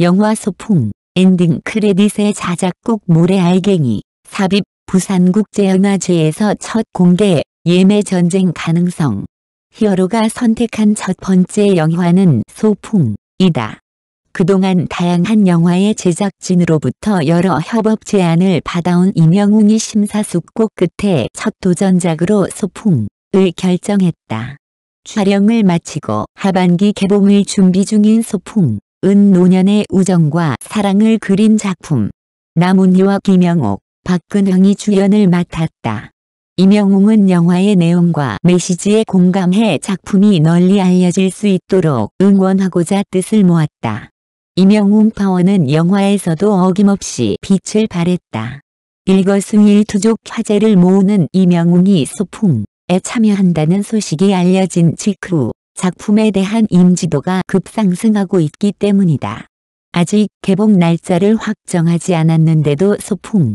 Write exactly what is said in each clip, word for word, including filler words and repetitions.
영화 소풍 엔딩 크레딧의 자작곡 모래알갱이 삽입 부산국제영화제에서 첫 공개 예매 전쟁 가능성. 히어로가 선택한 첫 번째 영화는 소풍이다. 그동안 다양한 영화의 제작진으로부터 여러 협업 제안을 받아온 임영웅이 심사숙고 끝에 첫 도전작으로 소풍을 결정했다. 촬영을 마치고 하반기 개봉을 준비 중인 소풍은 노년의 우정과 사랑을 그린 작품. 남은희와 김영옥, 박근형이 주연을 맡았다. 임영웅은 영화의 내용과 메시지에 공감해 작품이 널리 알려질 수 있도록 응원하고자 뜻을 모았다. 임영웅 파워는 영화에서도 어김없이 빛을 발했다. 일거수일투족 화제를 모으는 임영웅이 소풍에 참여한다는 소식이 알려진 직후 작품에 대한 인지도가 급상승하고 있기 때문이다. 아직 개봉 날짜를 확정하지 않았는데도 소풍은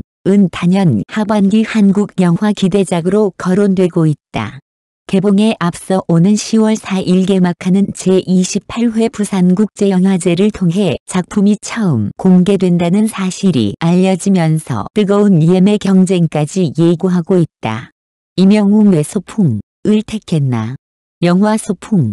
단연 하반기 한국 영화 기대작으로 거론되고 있다. 개봉에 앞서 오는 시월 사일 개막하는 제이십팔 회 부산국제영화제를 통해 작품이 처음 공개된다는 사실이 알려지면서 뜨거운 예매 경쟁까지 예고하고 있다. 임영웅 왜 소풍을 택했나? 영화 소풍은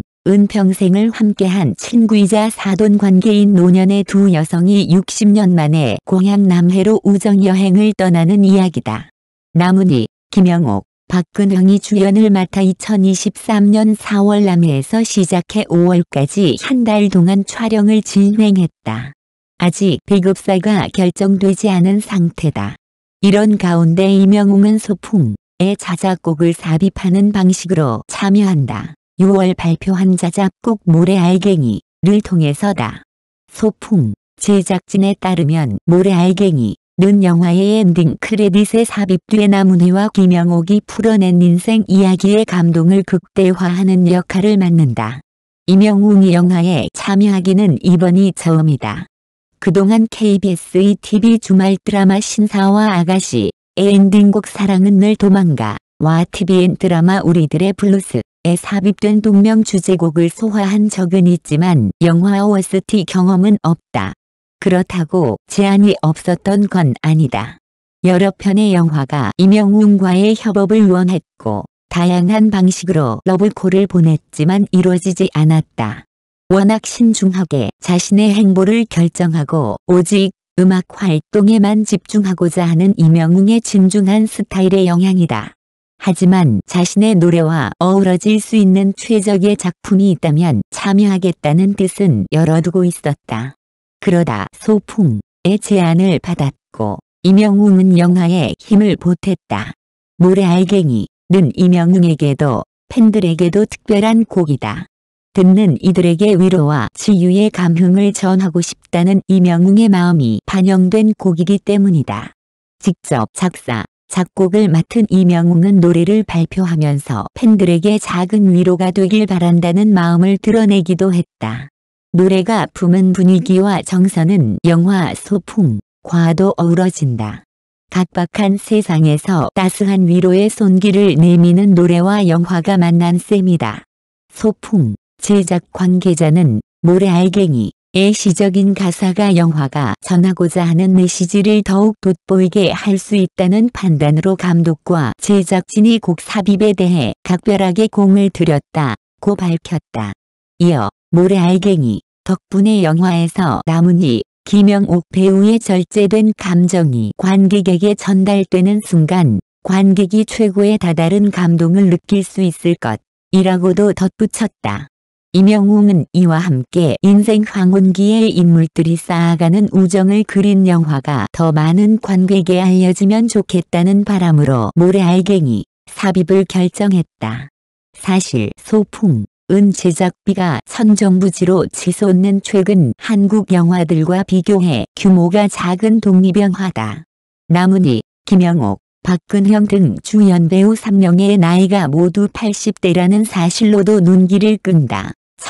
평생을 함께한 친구이자 사돈관계인 노년의 두 여성이 육십 년 만에 고향 남해로 우정여행을 떠나는 이야기다. 남은희, 김영옥, 박근형이 주연을 맡아 이천이십삼 년 사월 남해에서 시작해 오월까지 한 달 동안 촬영을 진행했다. 아직 배급사가 결정되지 않은 상태다. 이런 가운데 임영웅은 소풍의 자작곡을 삽입하는 방식으로 참여한다. 유월 발표한 자작곡 모래알갱이를 통해서다. 소풍 제작진에 따르면 모래알갱이 는 영화의 엔딩 크레딧에 삽입돼 남은희와 김영옥이 풀어낸 인생 이야기의 감동을 극대화하는 역할을 맡는다. 임영웅이 영화에 참여하기는 이번이 처음이다. 그동안 케이비에스 티비 주말 드라마 신사와 아가씨의 엔딩곡 사랑은 늘 도망가와 티비엔 드라마 우리들의 블루스에 삽입된 동명 주제곡을 소화한 적은 있지만 영화 오에스티 경험은 없다. 그렇다고 제안이 없었던 건 아니다. 여러 편의 영화가 임영웅과의 협업을 원했고 다양한 방식으로 러브콜을 보냈지만 이루어지지 않았다. 워낙 신중하게 자신의 행보를 결정하고 오직 음악 활동에만 집중하고자 하는 임영웅의 진중한 스타일의 영향이다. 하지만 자신의 노래와 어우러질 수 있는 최적의 작품이 있다면 참여하겠다는 뜻은 열어두고 있었다. 그러다 소풍의 제안을 받았고 임영웅은 영화에 힘을 보탰다. 모래알갱이는 임영웅에게도 팬들에게도 특별한 곡이다. 듣는 이들에게 위로와 치유의 감흥을 전하고 싶다는 임영웅의 마음이 반영된 곡이기 때문이다. 직접 작사, 작곡을 맡은 임영웅은 노래를 발표하면서 팬들에게 작은 위로가 되길 바란다는 마음을 드러내기도 했다. 노래가 품은 분위기와 정서는 영화 소풍과도 어우러진다. 각박한 세상에서 따스한 위로의 손길을 내미는 노래와 영화가 만난 셈이다. 소풍 제작 관계자는 모래알갱이의 시적인 가사가 영화가 전하고자 하는 메시지를 더욱 돋보이게 할 수 있다는 판단으로 감독과 제작진이 곡 삽입에 대해 각별하게 공을 들였다고 밝혔다. 이어 모래알갱이 덕분에 영화에서 남은희, 김영옥 배우의 절제된 감정이 관객에게 전달되는 순간 관객이 최고의 다다른 감동을 느낄 수 있을 것이라고도 덧붙였다. 임영웅은 이와 함께 인생 황혼기의 인물들이 쌓아가는 우정을 그린 영화가 더 많은 관객에 알려지면 좋겠다는 바람으로 모래알갱이 삽입을 결정했다. 사실 소풍 은 제작비가 천정부지로 치솟는 최근 한국 영화들과 비교해 규모가 작은 독립영화다. 남은희, 김영옥, 박근형 등 주연 배우 삼 명의 나이가 모두 팔십 대라는 사실로도 눈길을 끈다.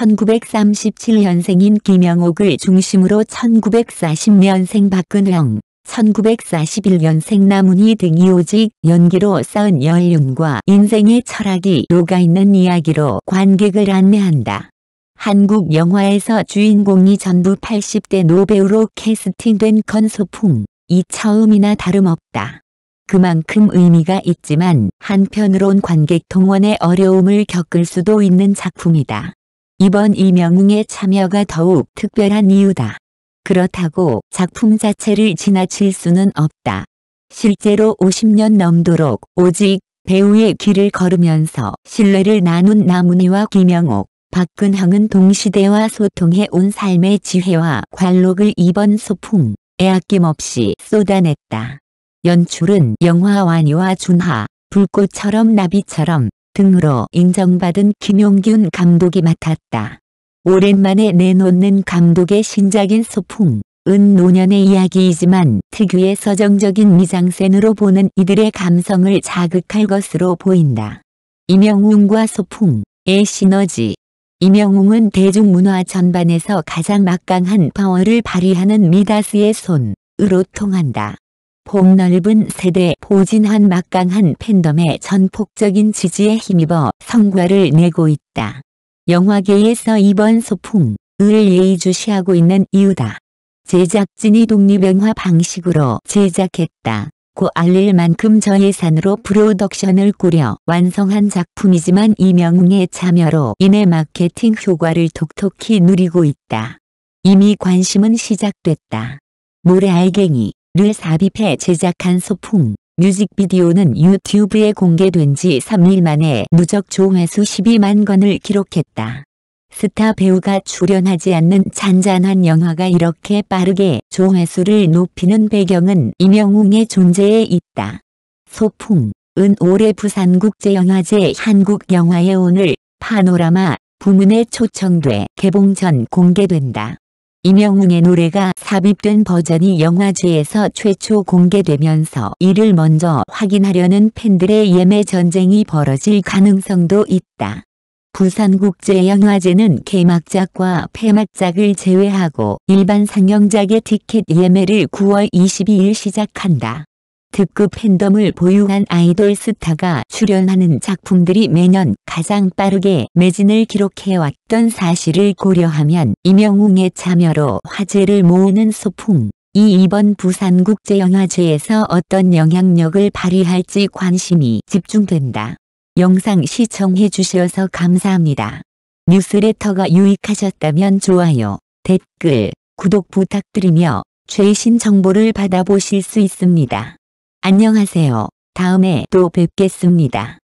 천구백삼십칠 년생인 김영옥을 중심으로 천구백사십 년생 박근형, 천구백사십일 년생 남은희 등이 오직 연기로 쌓은 연륜과 인생의 철학이 녹아있는 이야기로 관객을 안내한다. 한국 영화에서 주인공이 전부 팔십 대 노배우로 캐스팅된 건 소풍이 처음이나 다름없다. 그만큼 의미가 있지만 한편으론 관객 동원의 어려움을 겪을 수도 있는 작품이다. 이번 이명웅의 참여가 더욱 특별한 이유다. 그렇다고 작품 자체를 지나칠 수는 없다. 실제로 오십 년 넘도록 오직 배우의 길을 걸으면서 신뢰를 나눈 남은희와 김영옥, 박근형은 동시대와 소통해 온 삶의 지혜와 관록을 이번 소풍에 아낌없이 쏟아냈다. 연출은 영화완이와 준하, 불꽃처럼 나비처럼 등으로 인정받은 김용균 감독이 맡았다. 오랜만에 내놓는 감독의 신작인 소풍은 노년의 이야기이지만 특유의 서정적인 미장센으로 보는 이들의 감성을 자극할 것으로 보인다. 이명웅과 소풍의 시너지. 이명웅은 대중문화 전반에서 가장 막강한 파워를 발휘하는 미다스의 손으로 통한다. 폭넓은 세대 포진한 막강한 팬덤의 전폭적인 지지에 힘입어 성과를 내고 있다. 영화계에서 이번 소풍을 예의주시하고 있는 이유다. 제작진이 독립영화 방식으로 제작했다. 고 알릴 만큼 저예산으로 프로덕션을 꾸려 완성한 작품이지만 이명웅의 참여로 인해 마케팅 효과를 톡톡히 누리고 있다. 이미 관심은 시작됐다. 모래알갱이를 삽입해 제작한 소풍 뮤직비디오는 유튜브에 공개된 지 삼 일 만에 누적 조회수 십이만 건을 기록했다. 스타 배우가 출연하지 않는 잔잔한 영화가 이렇게 빠르게 조회수를 높이는 배경은 이명웅의 존재에 있다. 소풍은 올해 부산국제영화제 한국영화에 오늘 파노라마 부문에 초청돼 개봉 전 공개된다. 이명웅의 노래가 삽입된 버전이 영화제에서 최초 공개되면서 이를 먼저 확인하려는 팬들의 예매 전쟁이 벌어질 가능성도 있다. 부산국제영화제는 개막작과 폐막작을 제외하고 일반 상영작의 티켓 예매를 구월 이십이일 시작한다. 특급 팬덤을 보유한 아이돌 스타가 출연하는 작품들이 매년 가장 빠르게 매진을 기록해왔던 사실을 고려하면 이명웅의 참여로 화제를 모으는 소풍이 이번 부산국제영화제에서 어떤 영향력을 발휘할지 관심이 집중된다. 영상 시청해 주셔서 감사합니다. 뉴스레터가 유익하셨다면 좋아요, 댓글, 구독 부탁드리며 최신 정보를 받아보실 수 있습니다. 안녕하세요. 다음에 또 뵙겠습니다.